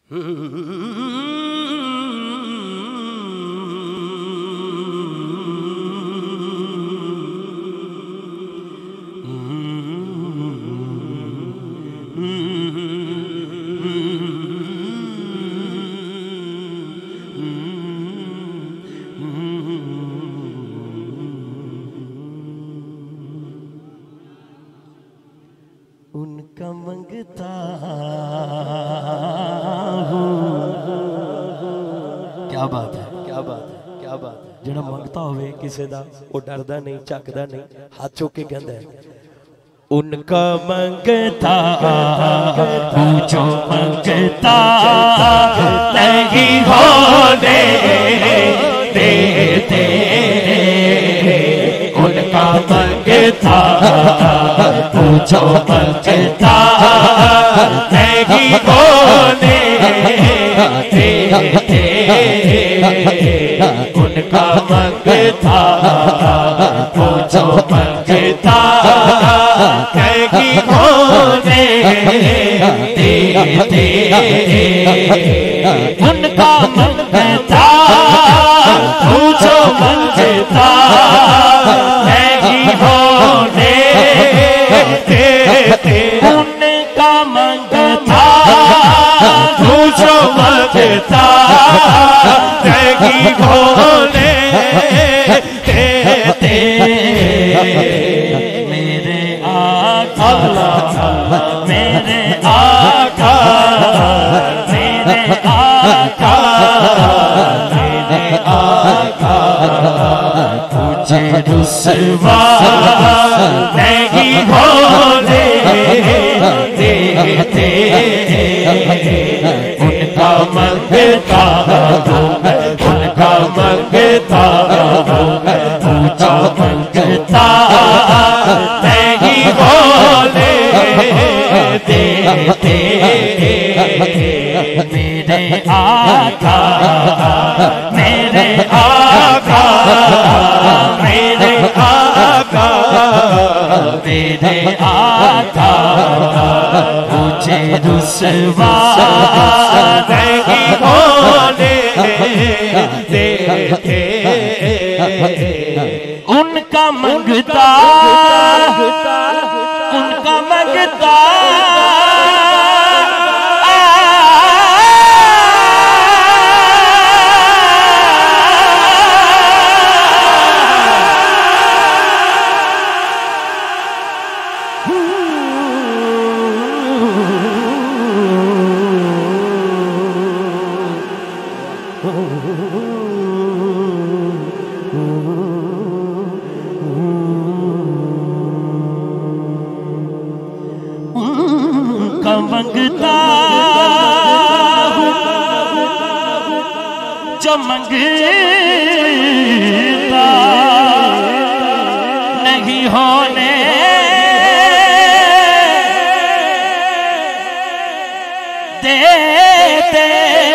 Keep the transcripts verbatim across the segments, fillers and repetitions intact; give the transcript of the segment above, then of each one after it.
उनका मंगता क्या बात है, क्या बात है, क्या बात है। जेड़ा मंगता होवे किसी दा वो डरदा नहीं, झकदा नहीं, हाथ चुक के कहंदा है उनका मंगता पूछो मंगता नहीं होने देते। उनका मंगता पूछो मंगता नहीं होने देते। उनका मंगता पूछो मंगता नहीं होने देते। उनका मंगता पूछो मंगता नहीं होने देते। उनका मंगता पूछो मंगता नहीं होने देते। मेरे आका मेरे आका मेरे आका मेरे आका मुझे रुसवा नहीं होने देते। उनका मंगता उनका मंगता पूछो मंगता नहीं होने देते। मेरे आका मेरे आका मेरे आका मेरे आका मुझे रुसवा नहीं होने देते। उनका मंगता उनका मंगता मंगता जो मंगता नहीं होने देते।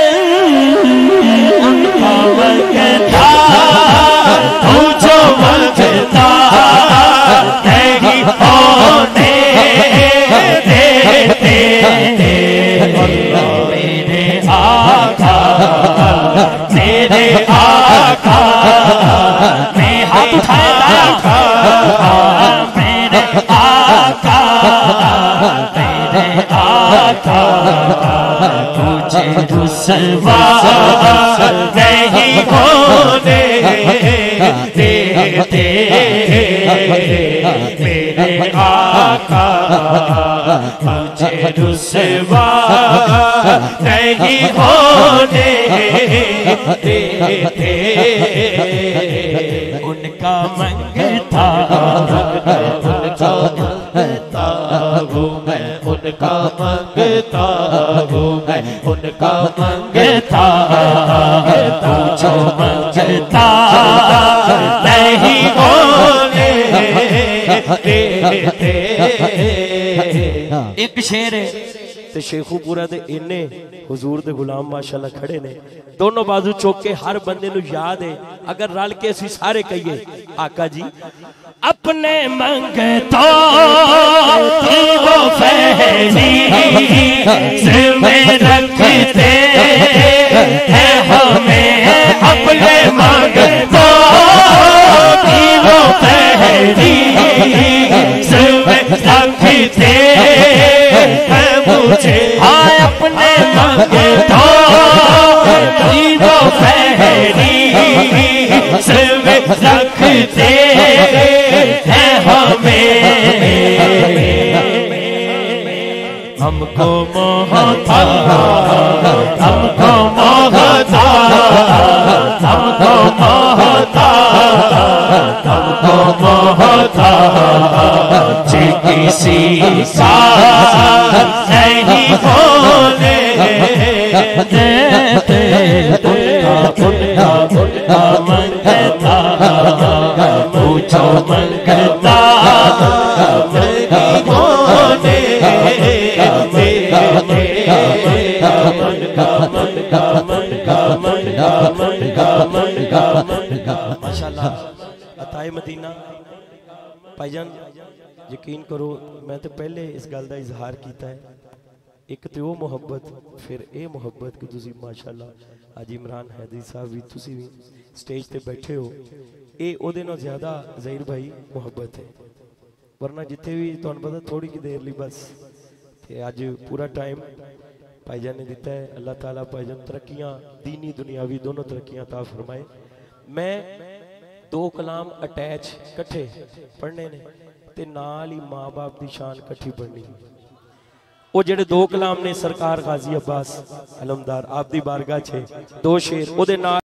उनका मंगता पूछो मंगता नहीं होने देते। मेरे आका मेरे आका मैं हाथ उठाएगा मेरे आका मेरे आका तुझे रुसवा नहीं होने देते। मेरे आका मुझे रुसवा नहीं होने देते। उनका मंगता उनका मंगता हूँ मैं उनका मंगता हूँ मैं उनका मंगता पूछो मंगता नहीं होने देते। एक शेर है ते शेखूपुरा दे इन्ने हुजूर दे गुलाम माशाअल्लाह खड़े ने दोनों बाजू चुक के हर बंदे नू याद है अगर रल के असी सारे कहिए आका जी अपने मंगता की वो फैली सिर में रखते हैं हमें अपने मंगता की वो फैली सिर में रखते हैं मुझे हाँ अपने मंगता की वो फैली सिर में रखते हैं हमें हमको मोह था हमको मोह था हमको मोह था हमको मोह था जी किसी का नहीं होने देते उनका उनका उनका मंगता पूछो मंगता नहीं होने माशाल्लाह अताए मदीना भाईजान यकीन करो मैं तो पहले इस गल का इजहार किया है एक तो वो मुहब्बत फिर ये मुहब्बत कि तुसी माशाल्लाह आज इमरान हैदरी साहब भी तुसी भी स्टेज पे बैठे हो ये ओदे नाल ज्यादा ज़हीर भाई मुहब्बत है वरना जिथे भी तुहानू पता थोड़ी की देर ली बस ते अज पूरा टाइम भाईजान ने दिता है अल्लाह ताला भाईजान तरक्कियां दीनी दुनियावी दोनों तरक्कियां ता फरमाए मैं दो कलाम अटैच कट्ठे पढ़ने ने ते नाल ही माँ बाप की शान कट्ठी पढ़नी वो जेडे दो कलाम ने सरकार गाजी अब्बास अलमदार आप दी बारगाह छे दो शेर ओदे नाल